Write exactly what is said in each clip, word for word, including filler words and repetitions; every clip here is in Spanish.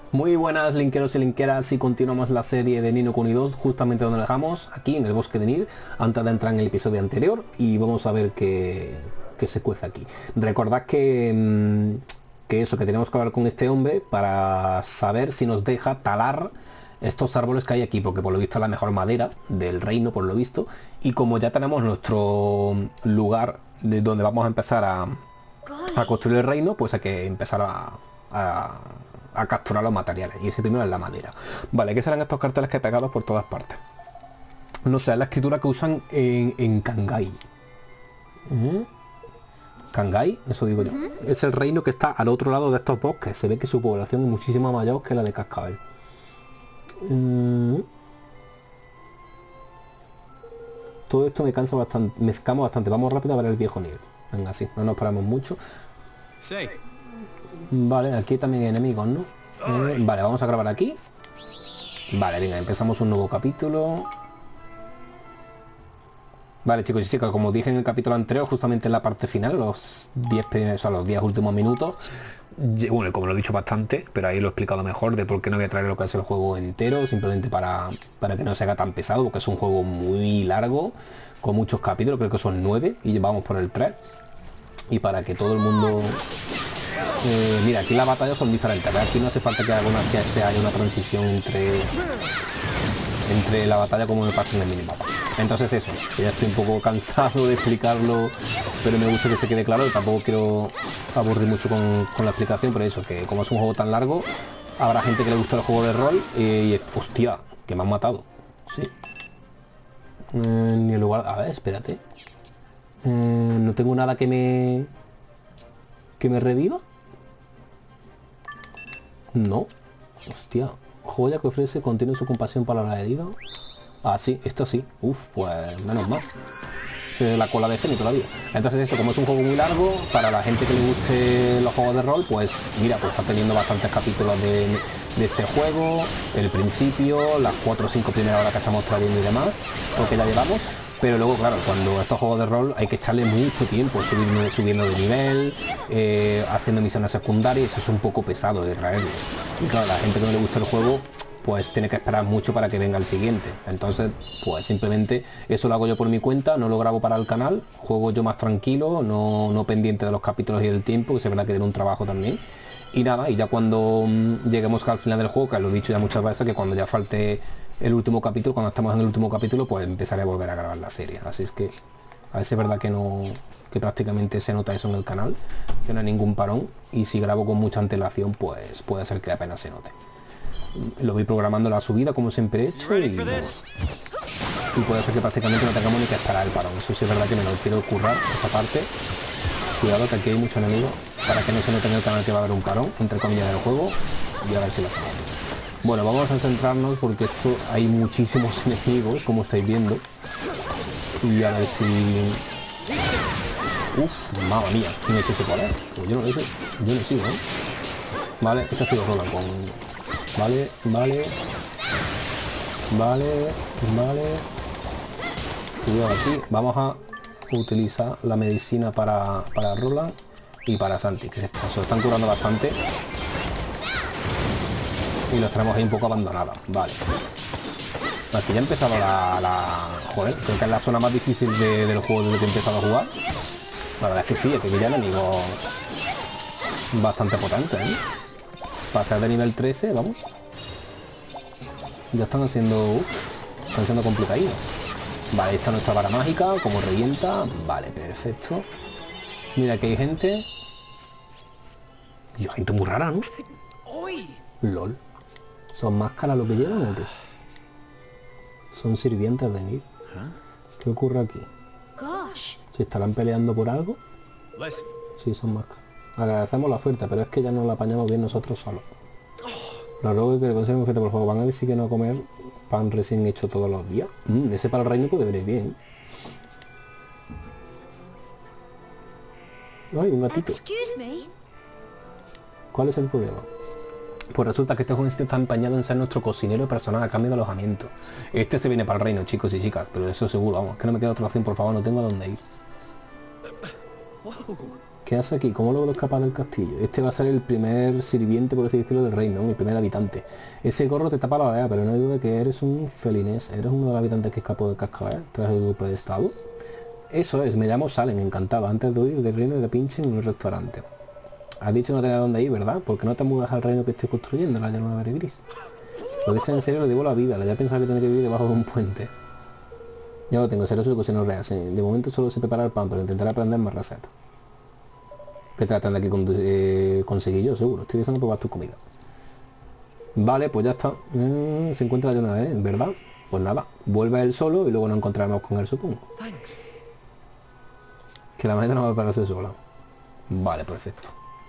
Muy buenas linkeros y linkeras, y continuamos la serie de Ni no Kuni dos justamente donde lo dejamos, aquí en el bosque de Nil, antes de entrar en el episodio anterior, y vamos a ver qué, qué se cuece aquí. Recordad que, mmm, que eso, que tenemos que hablar con este hombre para saber si nos deja talar estos árboles que hay aquí, porque por lo visto es la mejor madera del reino, por lo visto, y como ya tenemos nuestro lugar de donde vamos a empezar a, a construir el reino, pues hay que empezar a, a a capturar los materiales, y ese primero es la madera. Vale, ¿qué serán estos carteles que he pegado por todas partes? No sé, es la escritura que usan en, en Kangai. Uh-huh. Kangai, eso digo yo. Uh-huh. Es el reino que está al otro lado de estos bosques. Se ve que su población es muchísimo mayor que la de Cascabel. Uh-huh. Todo esto me cansa bastante, me escamo bastante. Vamos rápido a ver el viejo nivel. Venga, sí, no nos paramos mucho. Sí. Vale, aquí también hay enemigos, ¿no? Eh, vale, vamos a grabar aquí. Vale, venga, empezamos un nuevo capítulo. Vale, chicos y chicas, como dije en el capítulo anterior, justamente en la parte final, los diez primeros, o sea, los diez últimos minutos, bueno, como lo he dicho bastante, pero ahí lo he explicado mejor de por qué no voy a traer lo que es el juego entero, simplemente para, para que no se haga tan pesado, porque es un juego muy largo, con muchos capítulos, creo que son nueve, y vamos por el tres. Y para que todo el mundo... Eh, mira, aquí las batallas son diferentes, ¿verdad? Aquí no hace falta que alguna que sea haya una transición entre entre la batalla como me pasa en el minimapa. Entonces eso, que ya estoy un poco cansado de explicarlo, pero me gusta que se quede claro, y tampoco quiero aburrir mucho con, con la explicación, pero eso, que como es un juego tan largo, habrá gente que le gusta el juego de rol eh, y hostia, que me han matado. Sí. Eh, ni el lugar... A ver, espérate. Eh, no tengo nada que me... que me reviva. No. Hostia. Joya que ofrece contiene su compasión para la herida. Ah, sí, esta sí. Uf, pues menos mal. Es la cola de genio todavía. Entonces eso, como es un juego muy largo, para la gente que le guste los juegos de rol, pues mira, pues está teniendo bastantes capítulos de, de este juego, el principio, las cuatro o cinco primeras horas que estamos trayendo y demás, porque ya llevamos. Pero luego, claro, cuando estos juegos de rol hay que echarle mucho tiempo, subiendo, subiendo de nivel, eh, haciendo misiones secundarias, eso es un poco pesado de traerlo. Y claro, la gente que no le gusta el juego, pues tiene que esperar mucho para que venga el siguiente. Entonces, pues simplemente eso lo hago yo por mi cuenta, no lo grabo para el canal, juego yo más tranquilo, no, no pendiente de los capítulos y del tiempo, que se verá que tiene un trabajo también. Y nada, y ya cuando mmm, lleguemos al final del juego, que lo he dicho ya muchas veces, que cuando ya falte el último capítulo, cuando estamos en el último capítulo, pues empezaré a volver a grabar la serie. Así es que a ver si es verdad que no, que prácticamente se nota eso en el canal, que no hay ningún parón, y si grabo con mucha antelación, pues puede ser que apenas se note. Lo voy programando la subida como siempre he hecho, y, y puede ser que prácticamente no tengamos ni que esperar el parón. Eso sí es verdad que me lo quiero currar, esa parte. Cuidado que aquí hay mucho enemigo, para que no se note en el canal que va a haber un parón, entre comillas, del juego, y a ver si la hacemos. Bueno, vamos a centrarnos porque esto hay muchísimos enemigos, como estáis viendo. Y a ver si... Uf, mamma mía, ¿quién ha hecho ese poder? Pues yo no lo sé, yo no sigo, ¿eh? Vale, esta ha sido rola con... Vale, vale... Vale, vale... Cuidado aquí, vamos a utilizar la medicina para, para Roland y para Santi, que se están curando bastante. Y los tenemos ahí un poco abandonados. Vale. Aquí ya ha empezado la, la... Joder, creo que es la zona más difícil de, del juego desde que he empezado a jugar. La verdad es que sí, es que ya enemigos bastante potentes, ¿eh? Pasar de nivel trece, vamos. Ya están haciendo... Uf, están siendo complicadillos. Vale, esta es nuestra vara mágica, como revienta. Vale, perfecto. Mira que hay gente... Y gente muy rara, ¿no? LOL. ¿Son máscaras lo que llevan o qué? Son sirvientes de Nil. ¿Qué ocurre aquí? ¿Se estarán peleando por algo? Sí, son máscaras. Agradecemos la oferta, pero es que ya no la apañamos bien nosotros solos. Los logros que le consiguen oferta por juego van a decir que no comer pan recién hecho todos los días. Mm, ese para el reino puede venir bien. Ay, un gatito. ¿Cuál es el problema? Pues resulta que este jovencito está empañado en ser nuestro cocinero personal a cambio de alojamiento. Este se viene para el reino, chicos y chicas, pero eso seguro, vamos, que no me queda otra opción, por favor, no tengo a dónde ir. ¿Qué hace aquí? ¿Cómo logro escapar del castillo? Este va a ser el primer sirviente, por así decirlo, del reino, ¿no? El primer habitante. Ese gorro te tapa la oreja, pero no hay duda que eres un felinés. Eres uno de los habitantes que escapó de Cascabel tras el golpe de estado. Eso es, me llamo Salen, encantado. Antes de huir del reino de pinche en un restaurante. Has dicho que no tenías dónde ir, ¿verdad? ¿Por qué no te mudas al reino que estoy construyendo, la llanura verde gris? Lo dices en serio, le digo la vida. La ya pensaba que tenía que vivir debajo de un puente. Ya lo tengo, será su cocina real. Sí. De momento solo se prepara el pan, pero intentaré aprender más recetas. Que tratan de aquí con, eh, conseguir yo, seguro. Estoy deseando probar tu comida. Vale, pues ya está. Mm, se encuentra de una vez, ¿verdad? Pues nada, vuelve él solo y luego nos encontraremos con él, supongo. Que la maleta no va a pararse sola. Vale, perfecto.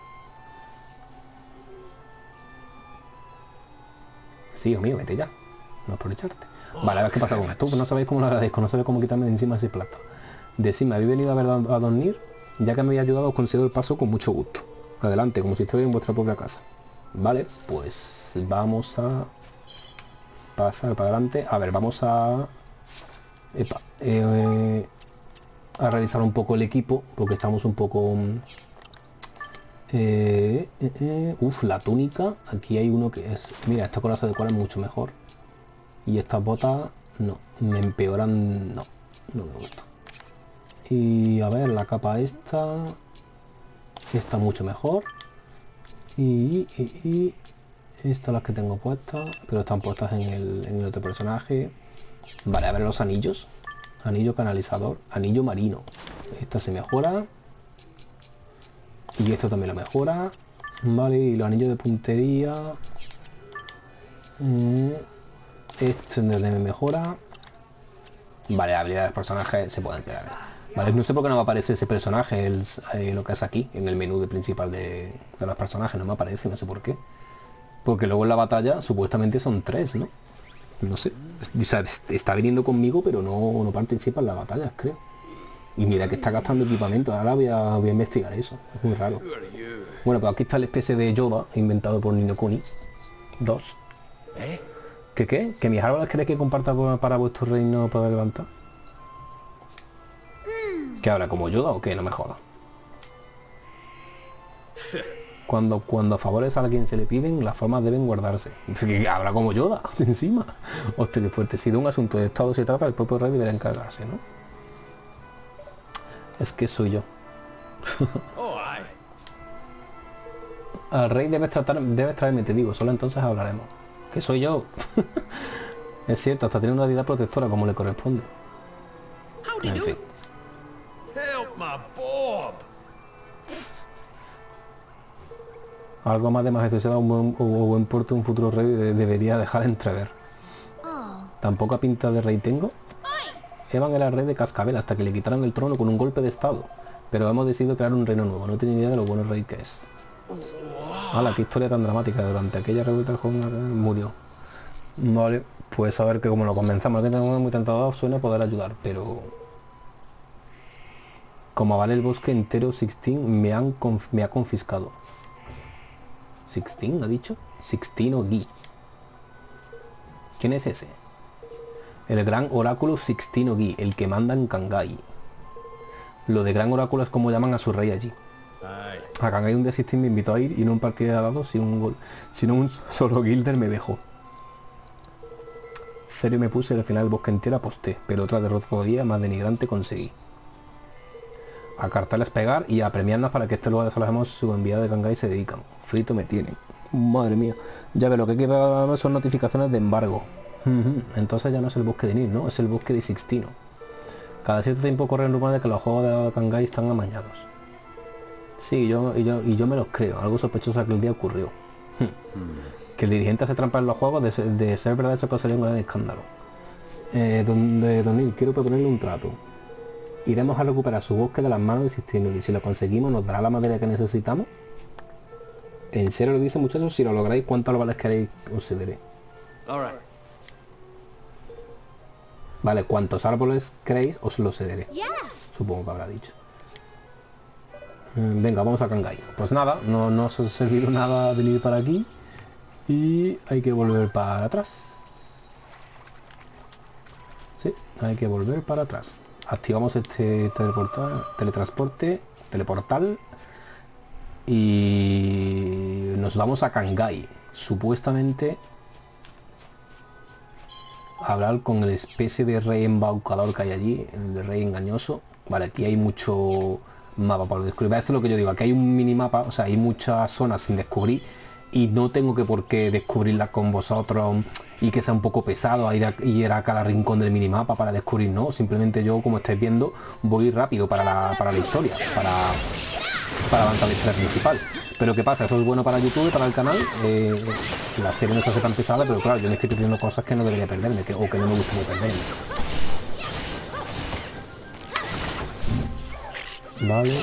Sí, hijo mío, vete ya. No aprovecharte. Vale, a ver qué pasa con esto. Pues no sabéis cómo lo agradezco, no sabéis cómo quitarme de encima ese plato. Decidme, ¿habéis venido a ver a Don Nir? Ya que me habéis ayudado, os concedo el paso con mucho gusto. Adelante, como si estuviera en vuestra propia casa. Vale, pues vamos a pasar para adelante. A ver, vamos a... Epa, eh, a revisar un poco el equipo, porque estamos un poco... Eh, eh, eh, uf, la túnica. Aquí hay uno que es... Mira, esta coraza de cual es mucho mejor. Y estas botas, no, me empeoran... No, no me gusta. Y a ver, la capa esta... Está mucho mejor. Y, y, y estas las que tengo puestas, pero están puestas en el, en el otro personaje. Vale, a ver los anillos. Anillo canalizador, anillo marino. Esta se mejora. Y esto también lo mejora. Vale, y los anillos de puntería. Este me mejora. Vale, habilidades de personajes se pueden quedar. Vale, no sé por qué no me aparece ese personaje, el, eh, lo que es aquí, en el menú de principal de, de los personajes. No me aparece, no sé por qué. Porque luego en la batalla supuestamente son tres, ¿no? No sé. O sea, está viniendo conmigo, pero no, no participa en las batallas, creo. Y mira que está gastando equipamiento. Ahora voy a, voy a investigar eso. Es muy raro. Bueno, pues aquí está la especie de Yoda inventado por Ni no Kuni dos. ¿Qué qué? ¿Que mis árboles queréis que comparta para vuestro reino poder levantar? ¿Que habla como Yoda o qué? No me joda. Cuando, cuando favores a alguien se le piden, las formas deben guardarse. ¿Que habla como Yoda? Encima. Hostia, qué fuerte. Si de un asunto de estado se trata, el propio rey deberá encargarse, ¿no? Es que soy yo. Al rey debes tratar, debes traerme, te digo, solo entonces hablaremos. Que soy yo. Es cierto, hasta tiene una deidad protectora como le corresponde. En fin. Algo más de majestuosidad o buen, o buen porte un futuro rey de, debería dejar entrever. ¿Tan poca pinta de rey tengo? Evan era rey de Cascabel hasta que le quitaron el trono con un golpe de estado. Pero hemos decidido crear un reino nuevo. No tengo ni idea de lo bueno rey que es. ¡Hala, qué historia tan dramática! Durante aquella revuelta el joven murió. Vale, pues a ver que como lo comenzamos, que tengo muy tentador, suena poder ayudar, pero... Como vale el bosque entero, Sixteen me, han conf me ha confiscado. ¿Sixteen ha dicho? Sixteen o Gui. ¿Quién es ese? El gran oráculo Sixteen o Gui, el que manda en Kangai. Lo de gran oráculo es como llaman a su rey allí. A Kangai un día Sixteen me invitó a ir y no un partido de dados sin un gol, sino un solo Gilder me dejó. Serio me puse y al final el bosque entero aposté, pero otra derrota todavía más denigrante conseguí. A carteles pegar y a premiarnos para que este lugar desalojemos su enviado de Kangai se dedican. Frito me tienen. Madre mía. Ya ve, lo que hay que ver son notificaciones de embargo. Entonces ya no es el bosque de Nir, ¿no? Es el bosque de Sixtino. Cada cierto tiempo corren rumores de que los juegos de Kangai están amañados. Sí, yo, y, yo, y yo me los creo. Algo sospechoso aquel día ocurrió. Que el dirigente hace trampa en los juegos, de, de ser verdad eso causaría un gran escándalo. Eh, donde Don Nir, quiero proponerle un trato. Iremos a recuperar su bosque de las manos de Sixtino y si lo conseguimos nos dará la madera que necesitamos. ¿En serio lo dice, muchachos? Si lo lográis, ¿cuántos árboles queréis os cederé? Vale, ¿cuántos árboles queréis os los cederé? Supongo que habrá dicho. Venga, vamos a Kangai. Pues nada, no nos ha servido nada venir para aquí. Y hay que volver para atrás. Sí, hay que volver para atrás. Activamos este teleportar, teletransporte, teleportal. Y nos vamos a Kangai. Supuestamente hablar con el especie de rey embaucador que hay allí, el de rey engañoso. Vale, aquí hay mucho mapa por descubrir. Esto es lo que yo digo, aquí hay un minimapa, o sea, hay muchas zonas sin descubrir y no tengo que por qué descubrirlas con vosotros y que sea un poco pesado a ir a, ir a cada rincón del minimapa para descubrir, no, simplemente yo, como estáis viendo, voy rápido para la, para la historia, para, para avanzar la historia principal. Pero ¿qué pasa? Eso es bueno para YouTube, para el canal. Eh, la serie no se hace tan pesada, pero claro, yo me estoy perdiendo cosas que no debería perderme, que, o que no me gustaría perderme. Vale,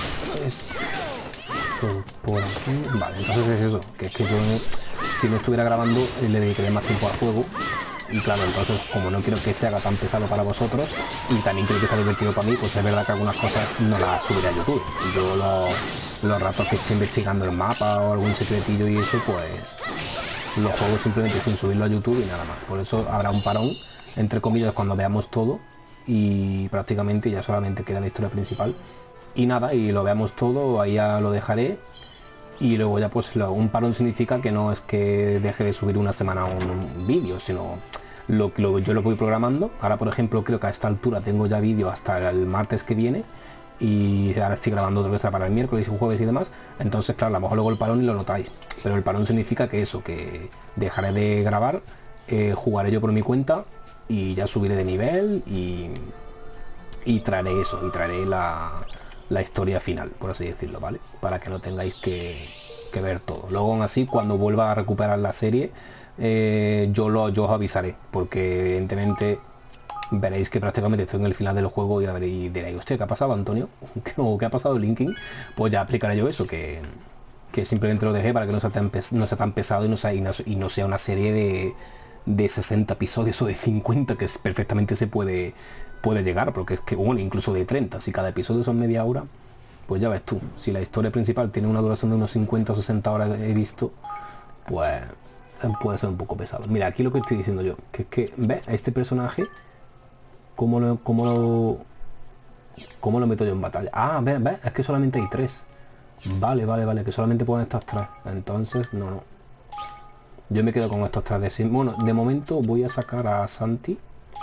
esto por aquí. Vale, entonces es eso, que es que yo, si no estuviera grabando, le dedicaría más tiempo al juego. Y claro, entonces como no quiero que se haga tan pesado para vosotros y también quiero que sea divertido para mí, pues es verdad que algunas cosas no las subiré a YouTube. Yo lo, los ratos que esté investigando el mapa o algún secretillo y eso, pues los juegos simplemente sin subirlo a YouTube y nada más. Por eso habrá un parón, entre comillas, cuando veamos todo y prácticamente ya solamente queda la historia principal. Y nada, y lo veamos todo, ahí ya lo dejaré. Y luego ya pues lo, un parón significa que no es que deje de subir una semana un, un vídeo, sino lo, lo, yo lo voy programando. Ahora por ejemplo creo que a esta altura tengo ya vídeo hasta el martes que viene. Y ahora estoy grabando otra vez para el miércoles y jueves y demás. Entonces claro, a lo mejor luego el parón y lo notáis. Pero el parón significa que eso, que dejaré de grabar, eh, jugaré yo por mi cuenta y ya subiré de nivel y, y traeré eso, y traeré la... la historia final, por así decirlo, ¿vale? Para que no tengáis que, que ver todo. Luego aún así, cuando vuelva a recuperar la serie, eh, yo, lo, yo os avisaré, porque evidentemente veréis que prácticamente estoy en el final del juego y, y diréis, hostia, ¿qué ha pasado, Antonio? ¿O qué ha pasado, Linkin? Pues ya explicaré yo eso, que, que simplemente lo dejé para que no sea tan, no sea tan pesado y no sea, y no, y no sea una serie de, de sesenta episodios o de cincuenta, que es, perfectamente se puede... puede llegar, porque es que, bueno, incluso de treinta, si cada episodio son media hora, pues ya ves tú, si la historia principal tiene una duración de unos cincuenta o sesenta horas, he visto, pues puede ser un poco pesado. Mira, aquí lo que estoy diciendo yo, que es que, ¿ves? A este personaje, ¿cómo lo, cómo lo, cómo lo meto yo en batalla? Ah, ¿ves? ¿Ves? Es que solamente hay tres. Vale, vale, vale, que solamente pueden estas tres. Entonces, no, no. Yo me quedo con estos tres de sí. Bueno, de momento voy a sacar a Santi.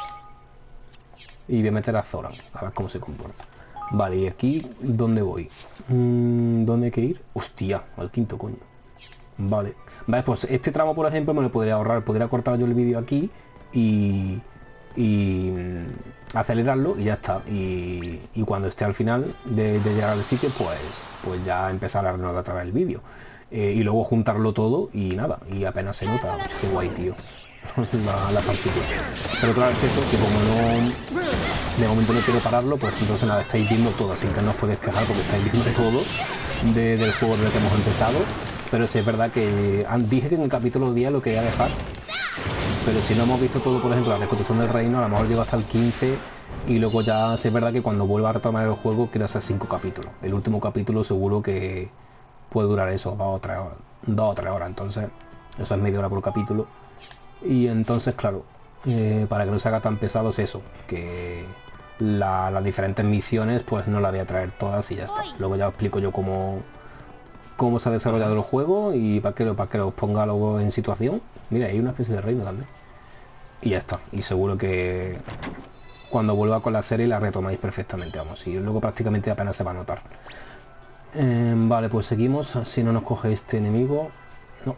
Y voy a meter a Zoran, a ver cómo se comporta. Vale, y aquí, ¿dónde voy? Mm, ¿Dónde hay que ir? Hostia, al quinto, coño. Vale. Vale, pues este tramo, por ejemplo, me lo podría ahorrar. Podría cortar yo el vídeo aquí y... y mm, acelerarlo y ya está. Y, y cuando esté al final de, de llegar al sitio, pues, pues ya empezar a renovar otra vez el vídeo. Eh, y luego juntarlo todo y nada. Y apenas se nota. Qué guay, tío. la, la partitura. Pero claro, es que eso, que como no de momento no quiero pararlo, pues entonces nada, estáis viendo todo, así que no os podéis quejar porque estáis viendo todo de, del juego desde que hemos empezado. Pero sí es verdad que dije que en el capítulo diez lo quería dejar, pero si no hemos visto todo, por ejemplo, la reconstrucción del reino, a lo mejor llego hasta el quince y luego ya sí es verdad que cuando vuelva a retomar el juego quiero hacer cinco capítulos. El último capítulo seguro que puede durar eso, dos o tres horas, dos o tres horas, entonces eso es media hora por capítulo. Y entonces, claro, eh, para que no se haga tan pesado es eso, que la, las diferentes misiones pues no las voy a traer todas y ya está. Luego ya os explico yo cómo, cómo se ha desarrollado el juego y para que, para que os ponga luego en situación. Mira, hay una especie de reino también. Y ya está. Y seguro que cuando vuelva con la serie la retomáis perfectamente, vamos. Y luego prácticamente apenas se va a notar. Eh, vale, pues seguimos. Si no nos coge este enemigo. No.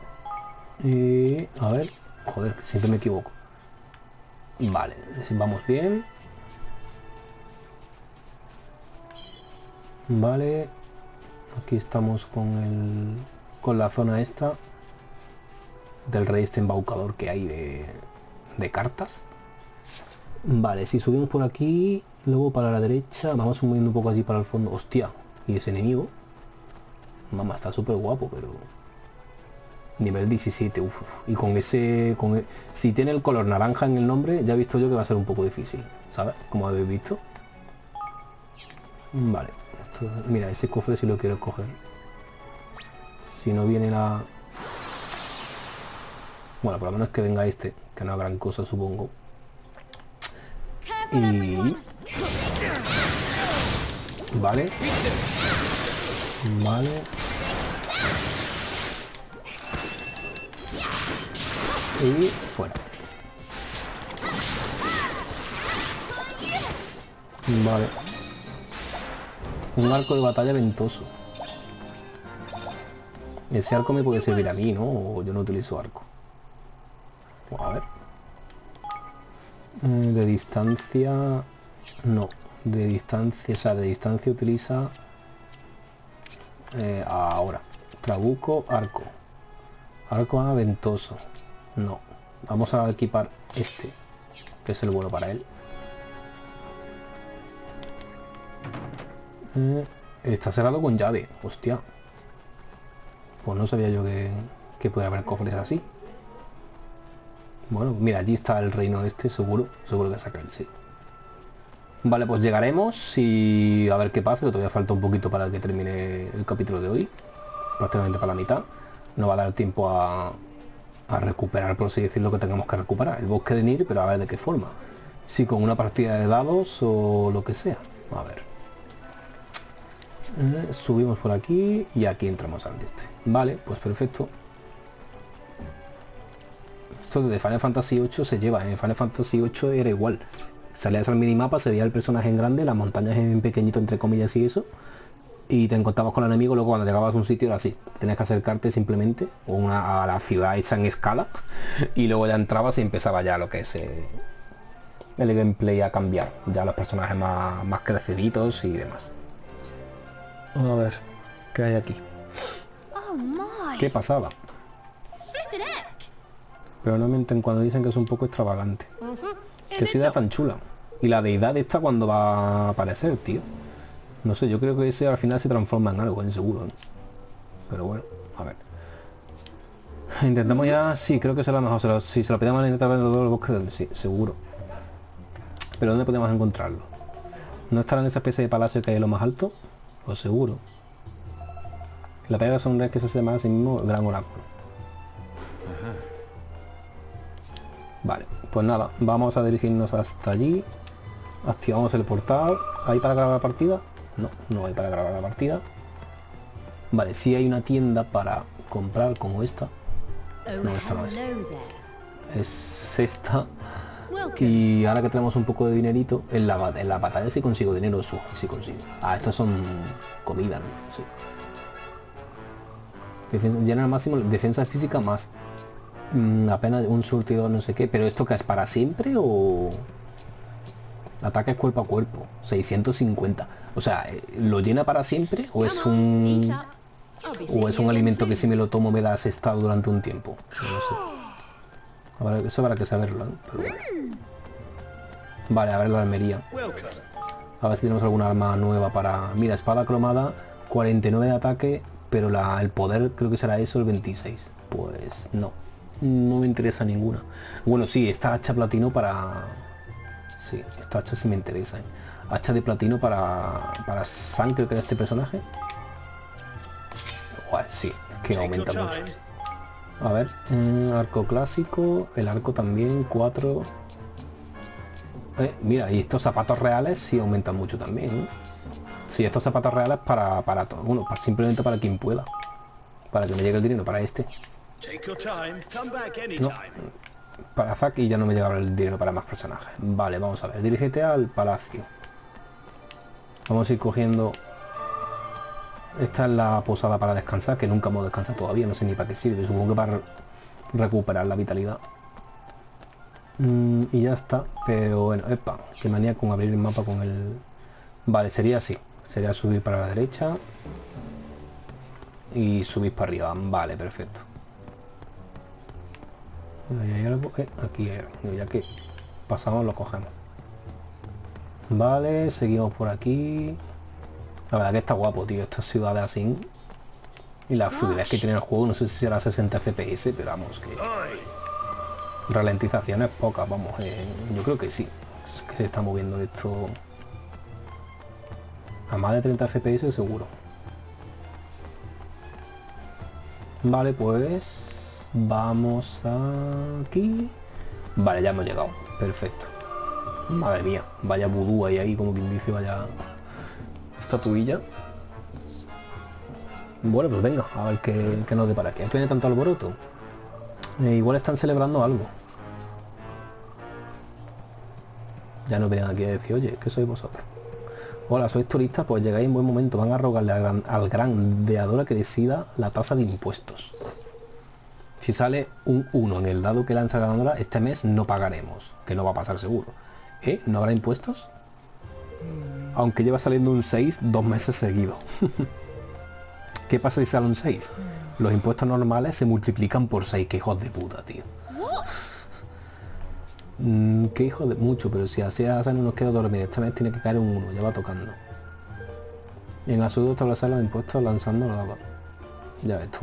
Y a ver. Joder, siempre me equivoco. Vale, vamos bien. Vale. Aquí estamos con el... con la zona esta del rey este embaucador que hay de, de cartas. Vale, si subimos por aquí, luego para la derecha, vamos moviendo un poco allí para el fondo. Hostia, y ese enemigo. Mamá, está súper guapo, pero... nivel diecisiete, uff. Y con ese... con el... si tiene el color naranja en el nombre, ya he visto yo que va a ser un poco difícil, ¿sabes? Como habéis visto. Vale. Esto... mira, ese cofre si lo quiero coger. Si no viene la... bueno, por lo menos que venga este, que no habrán cosas, supongo. Y... vale. Vale. Y fuera. Vale. Un arco de batalla ventoso. Ese arco me puede servir a mí, ¿no? O yo no utilizo arco. A ver. De distancia... No. De distancia... O sea, de distancia utiliza... Eh, ahora. Trabuco, arco. Arco a ventoso. No. Vamos a equipar este. Que es el bueno para él. Eh, está cerrado con llave. Hostia. Pues no sabía yo que, que puede haber cofres así. Bueno, mira, allí está el reino este, seguro. Seguro que saca el sí. Vale, pues llegaremos y a ver qué pasa, que todavía falta un poquito para que termine el capítulo de hoy. Prácticamente para la mitad. No va a dar tiempo a, a recuperar, por así decirlo, que tengamos que recuperar. El bosque de Nier, pero a ver de qué forma. Si con una partida de dados o lo que sea. A ver. Eh, subimos por aquí y aquí entramos al este. Vale, pues perfecto. Esto de Final Fantasy ocho se lleva. En Final Fantasy ocho era igual. Salías al minimapa, se veía el personaje en grande, las montañas en pequeñito entre comillas y eso. Y te encontrabas con el enemigo, luego cuando llegabas a un sitio era así. Tenías que acercarte simplemente o una, a la ciudad hecha en escala. Y luego ya entrabas y empezaba ya lo que es eh, el gameplay a cambiar. Ya los personajes más, más creciditos y demás. A ver, ¿qué hay aquí? ¿Qué pasaba? Pero no mienten cuando dicen que es un poco extravagante. Qué ciudad tan chula. Y la deidad esta cuando va a aparecer, tío. No sé, yo creo que ese al final se transforma en algo, en seguro, ¿no? Pero bueno, a ver. Intentamos ya... Sí, creo que será mejor. Se lo, si se lo pedimos a intentar ver todos los bosques, sí, seguro. Pero ¿dónde podemos encontrarlo? ¿No estará en esa especie de palacio que hay en lo más alto? Pues seguro. La pega son que se llama a sí mismo el gran oráculo. Vale, pues nada, vamos a dirigirnos hasta allí. Activamos el portal. ¿Hay para grabar la partida? No, no hay para grabar la partida. Vale, sí hay una tienda para comprar como esta. No, esta no es. Es esta. Y ahora que tenemos un poco de dinerito, en la, en la batalla si consigo dinero, sí, sí consigo. Ah, estas son comida, ¿no? Sí. Defensa, llena al máximo, defensa física más. Mm, apenas un surtidor no sé qué, pero ¿esto que es para siempre o...? Ataque cuerpo a cuerpo, seiscientos cincuenta. O sea, ¿lo llena para siempre o es un... o es un alimento que si me lo tomo me da ese estado durante un tiempo? No sé. A ver, eso habrá que saberlo, ¿no? Pero bueno. Vale, a ver la armería. A ver si tenemos alguna arma nueva para... Mira, espada cromada, cuarenta y nueve de ataque, pero la, el poder creo que será eso, el veintiséis. Pues no, no me interesa ninguna. Bueno, sí, esta hacha platino para... Sí, esta hacha sí me interesa. ¿eh? Hacha de platino para... para San, creo que era este personaje. Uy, sí, es que aumenta mucho. A ver, eh, arco clásico, el arco también, cuatro. Eh, mira, y estos zapatos reales sí aumentan mucho también. ¿eh? Sí, estos zapatos reales para, para todo, bueno, para, simplemente para quien pueda. Para que me llegue el dinero, para este. No, para Zack y ya no me llegaba el dinero para más personajes. Vale, vamos a ver, dirígete al palacio. Vamos a ir cogiendo... Esta es la posada para descansar, que nunca hemos descansado todavía, no sé ni para qué sirve, supongo que para recuperar la vitalidad. Mm, y ya está, pero bueno, epa, qué manía con abrir el mapa con el... Vale, sería así, sería subir para la derecha y subir para arriba, vale, perfecto. Ahí hay algo, eh, aquí hay algo, ya que pasamos lo cogemos. Vale, seguimos por aquí. La verdad que está guapo, tío, esta ciudad así. Y la fluidez que tiene el juego, no sé si será sesenta F P S, pero vamos, que... Ralentizaciones pocas, vamos, eh, yo creo que sí. Es que se está moviendo esto... A más de treinta F P S seguro. Vale, pues... Vamos aquí... Vale, ya hemos llegado, perfecto. Madre mía, vaya vudú ahí, ahí, como quien dice, vaya... Estatuilla. Bueno, pues venga, a ver qué, qué nos depara aquí. ¿Tiene tanto alboroto? Eh, igual están celebrando algo. Ya no vienen aquí a decir, oye, ¿qué sois vosotros? Hola, sois turistas, pues llegáis en buen momento. Van a rogarle al gran, al gran deadora que decida la tasa de impuestos. Si sale un uno en el dado que lanza la ganadora, este mes no pagaremos. Que no va a pasar seguro. ¿Eh? ¿No habrá impuestos? Aunque lleva saliendo un seis dos meses seguidos. ¿Qué pasa si sale un seis? Los impuestos normales se multiplican por seis. ¡Qué hijos de puta, tío! Mm, qué hijo de mucho, pero si así hace no nos queda dormir. Esta vez tiene que caer un uno, ya va tocando. Y en absurdo establecer los impuestos lanzando la daba. Ya ves tú.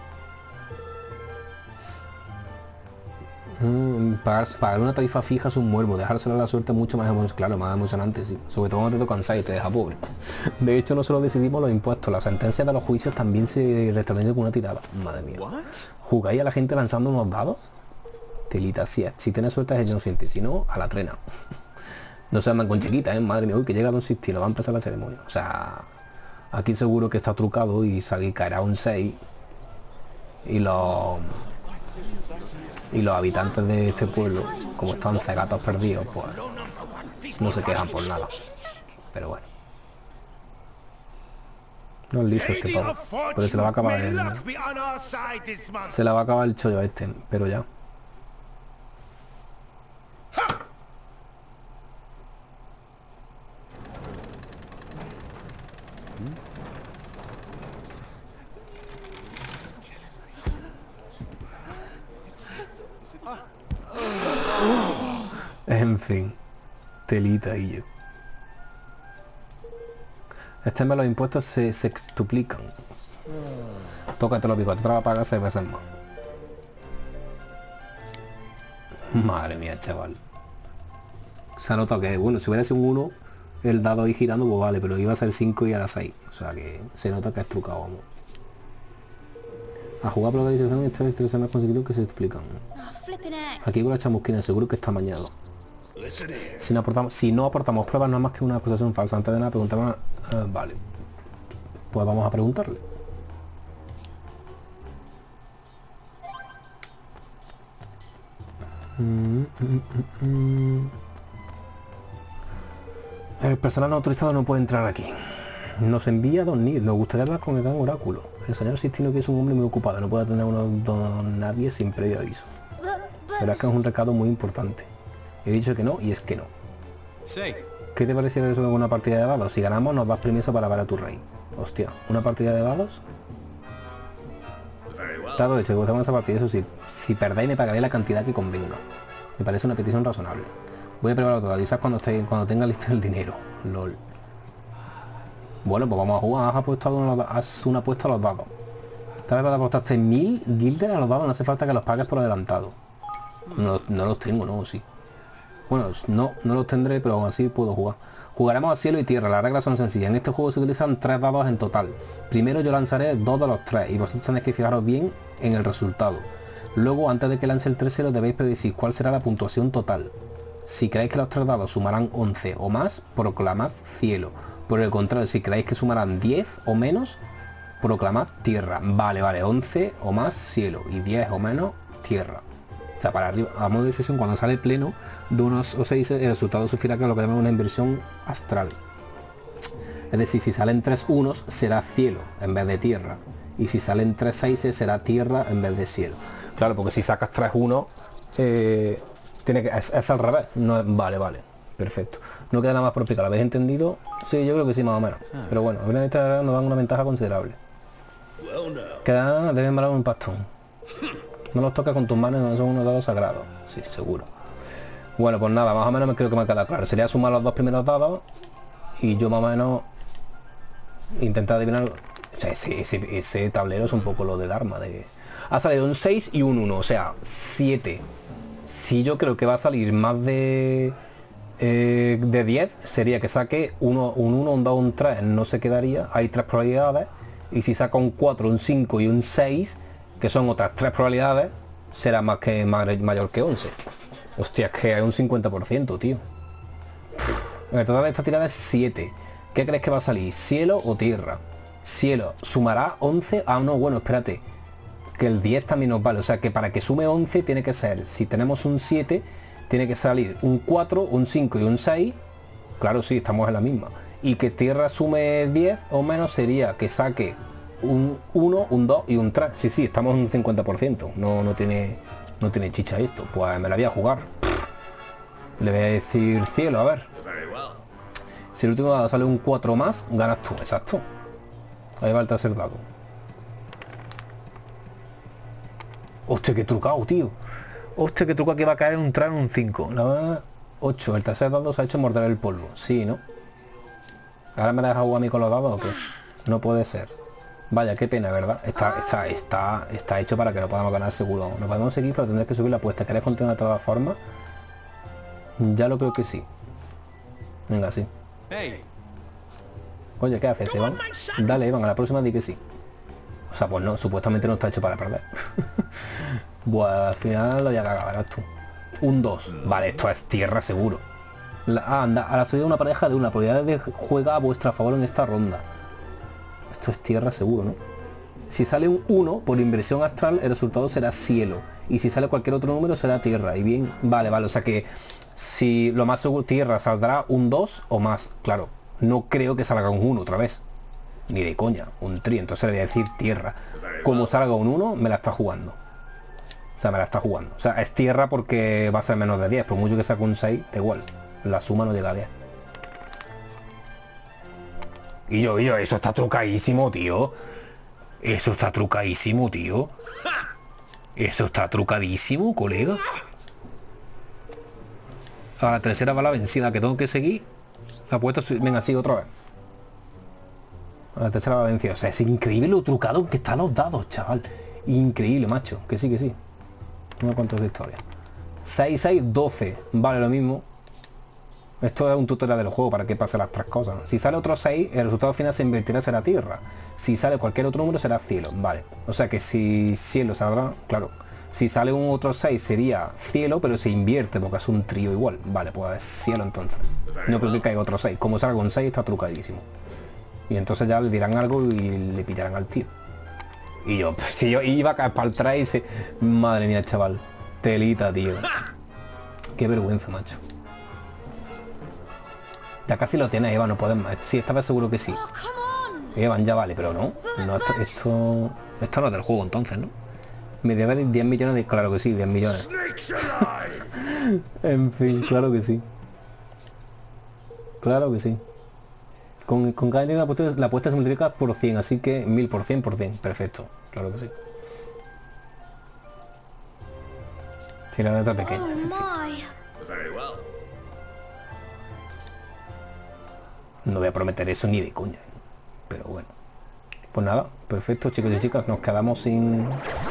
Mm, pagar, pagar una tarifa fija es un muermo, dejárselo a la suerte mucho más emocionante, claro, más emocionante, sí. Sobre todo cuando te tocan seis y te deja pobre. De hecho, no solo decidimos los impuestos, las sentencias de los juicios también se restablecen con una tirada. Madre mía. ¿Jugáis a la gente lanzando unos dados? Telita, si, si tienes suerte es el inocente, si no, a la trena. No se andan con chiquitas, ¿eh? Madre mía, uy, que llega Don Sistino, va a empezar la ceremonia. O sea, aquí seguro que está trucado y sale, caerá un seis. Y los... Y los habitantes de este pueblo, como están cegatos perdidos, pues no se quejan por nada. Pero bueno. No es listo este pavo. Pero se le va a acabar el... Se le va a acabar el chollo a este, pero ya. En fin, telita y yo. Este mes los impuestos se sextuplican. Tócate los bigotes, te la pagas seis veces más. Madre mía, chaval. Se ha notado que, bueno, si hubiera sido un uno, el dado ahí girando, pues vale, pero iba a ser cinco y a las seis. O sea que se nota que es trucado, vamos. A jugar por la decisión, estas tres han conseguido que se explican. Aquí con la chamusquina seguro que está mañado. Si no aportamos, si no aportamos pruebas, no es más que una acusación falsa. Antes de nada preguntamos, uh, vale. Pues vamos a preguntarle. Mm, mm, mm, mm. El personal no autorizado no puede entrar aquí. Nos envía Don Nir. Nos gustaría hablar con el gran oráculo. El señor Sistino, que es un hombre muy ocupado, no puede atender a uno don nadie sin previo aviso. Pero es que es un recado muy importante. He dicho que no y es que no. ¿Qué te pareciera eso con una partida de dados? Si ganamos nos das permiso para ver a tu rey. Hostia, ¿una partida de dados? Claro, de hecho, que gustamos esa partida, eso sí. Si perdéis me pagaré la cantidad que convenga. Me parece una petición razonable. Voy a preparar todo, avisar cuando, esté, cuando tenga listo el dinero. Lol. Bueno, pues vamos a jugar. Has apostado una, haz una apuesta a los dados. Esta vez apostaste mil guilder a los dados, no hace falta que los pagues por adelantado. No, no los tengo, ¿no? Sí. Bueno, no, no los tendré, pero aún así puedo jugar. Jugaremos a cielo y tierra, las reglas son sencillas. En este juego se utilizan tres dados en total. Primero yo lanzaré dos de los tres y vosotros tenéis que fijaros bien en el resultado. Luego, antes de que lance el tercero, debéis predecir cuál será la puntuación total. Si creéis que los tres dados sumarán once o más, proclamad cielo. Por el contrario, si creéis que sumarán diez o menos, proclamad tierra. Vale, vale, once o más cielo y diez o menos tierra. O sea, para arriba, a modo de decisión, cuando sale pleno de unos o seis, el resultado sugiere que lo que llamamos una inversión astral. Es decir, si salen tres unos, será cielo en vez de tierra. Y si salen tres seises, será tierra en vez de cielo. Claro, porque si sacas tres unos, eh, tiene que, es, es al revés. No es, vale, vale. Perfecto. No queda nada más por explicar. ¿Lo habéis entendido? Sí, yo creo que sí, más o menos. Pero bueno, a esta nos dan una ventaja considerable. Queda, deben valer un pastón. No los toca con tus manos, no son unos dados sagrados. Sí, seguro. Bueno, pues nada, más o menos me creo que me ha quedado claro. Sería sumar los dos primeros dados y yo más o menos intentar adivinar. O sea, ese, ese, ese tablero es un poco lo de Dharma. De... Ha salido un seis y un uno, o sea, siete. Si yo creo que va a salir más de... Eh, de diez, sería que saque uno, un uno, un dos, un tres, no se quedaría. Hay tres probabilidades. Y si saca un cuatro, un cinco y un seis... que son otras tres probabilidades, será más que mayor que once. Hostia, es que hay un cincuenta por ciento, tío. El total de esta tirada es siete. ¿Qué crees que va a salir? ¿Cielo o tierra? Cielo, ¿sumará once? Ah, no, bueno, espérate. que el diez también nos vale. O sea que para que sume once tiene que ser, si tenemos un siete, tiene que salir un cuatro, un cinco y un seis. Claro, sí, estamos en la misma. Y que tierra sume diez o menos sería que saque un uno, un dos y un tres. Sí, sí, estamos en un cincuenta por ciento. No, no tiene no tiene chicha esto. Pues me la voy a jugar. Le voy a decir cielo, a ver. Si el último dado sale un cuatro más, ganas tú, exacto. Ahí va el tercer dado. Hostia, qué trucado, tío. Hostia, qué trucado, que va a caer un tres en un cinco. La verdad, ocho. El tercer dado se ha hecho morder el polvo. Sí, ¿no? ¿Ahora me la dejas jugar a mí con los dados o qué? No puede ser. Vaya, qué pena, ¿verdad? Está, está, está, está hecho para que lo podamos ganar seguro. No podemos seguir, pero tendrás que subir la apuesta. ¿Querés continuar de todas formas? Ya lo creo que sí. Venga, sí. Oye, ¿qué haces, Iván? Dale, Iván, a la próxima di que sí. O sea, pues no, supuestamente no está hecho para perder. Buah, al final lo voy a cagar, verás tú. Un dos. Vale, esto es tierra seguro. La, ah, anda, a la salida de una pareja de una probabilidad de juega a vuestra favor en esta ronda. Esto es tierra seguro, ¿no? Si sale un uno por inversión astral, el resultado será cielo. Y si sale cualquier otro número será tierra. Y bien, vale, vale, o sea que si lo más seguro tierra saldrá un dos o más. Claro, no creo que salga un uno otra vez. Ni de coña, un tri, entonces le voy a decir tierra. Como salga un uno, me la está jugando. O sea, me la está jugando. O sea, es tierra porque va a ser menos de diez. Por mucho que saque un seis, da igual. La suma no llega a diez. Y yo, y yo, eso está trucadísimo, tío. Eso está trucadísimo, tío. Eso está trucadísimo, colega. A la tercera va la vencida que tengo que seguir. La apuesta, venga, sigue otra vez. A la tercera va vencida. O sea, es increíble lo trucado que están los dados, chaval. Increíble, macho. Que sí, que sí. No me cuento de historia. seis, seis, doce. Vale, lo mismo. Esto es un tutorial del juego para que pase las tres cosas. Si sale otro seis, el resultado final se invertirá, será tierra. Si sale cualquier otro número, será cielo. Vale. O sea que si cielo saldrá, claro. Si sale un otro seis sería cielo, pero se invierte porque es un trío igual. Vale, pues es cielo entonces. No creo que caiga otro seis. Como salga un seis está trucadísimo. Y entonces ya le dirán algo y le pillarán al tío. Y yo, si yo iba a caer para el tres y se... Madre mía, chaval. Telita, tío. Qué vergüenza, macho. Ya casi lo tienes, Eva, no podemos... Sí, esta vez seguro que sí. Evan, ya vale, pero no. no esto, esto, esto no es del juego entonces, ¿no? Me debe diez millones de... Claro que sí, diez millones. En fin, claro que sí. Claro que sí. Con, con cada la apuesta, la apuesta se multiplica por cien, así que mil por cien por cien. Perfecto, claro que sí. Sí, la letra pequeña. En fin. No voy a prometer eso ni de coña. Pero bueno. Pues nada, perfecto, chicos y chicas. Nos quedamos sin...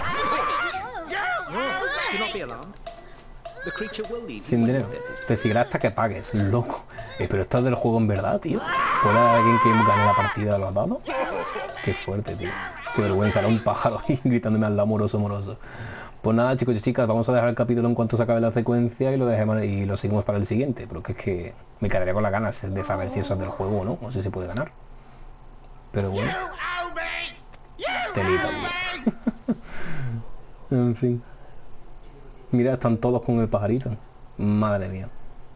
Sin dinero. Te seguirá hasta que pagues, loco. Eh, pero esto es del juego en verdad, tío. ¿Puede alguien que gane la partida de los dados? Qué fuerte, tío. Qué vergüenza, era un pájaro ahí gritándome al lado amoroso, amoroso. Pues nada, chicos y chicas, vamos a dejar el capítulo en cuanto se acabe la secuencia y lo dejemos y lo seguimos para el siguiente. Porque es que me quedaría con las ganas de saber si eso es del juego o no. No sé si se puede ganar. Pero bueno. Telita, tío. En fin. Mira, están todos con el pajarito. Madre mía.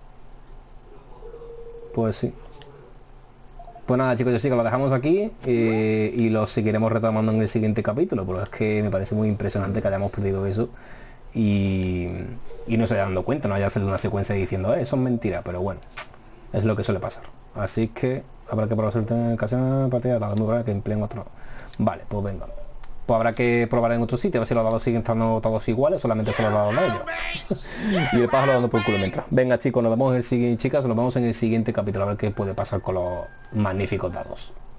Pues sí. Pues nada, chicos y chicas, lo dejamos aquí eh, y lo seguiremos retomando en el siguiente capítulo, porque es que me parece muy impresionante que hayamos perdido eso y, y no se haya dado cuenta, no haya salido una secuencia diciendo eh, eso es mentira, pero bueno, es lo que suele pasar. Así que habrá que probar suerte en ocasión partida, muy probable que empleen otro. Vale, pues venga. Pues habrá que probar en otro sitio, a ver si los dados siguen estando todos iguales, solamente son los dados de ellos. Y el pájaro dando por culo mientras. Venga, chicos, nos vemos en el siguiente, chicas, nos vemos en el siguiente capítulo, a ver qué puede pasar con los magníficos dados.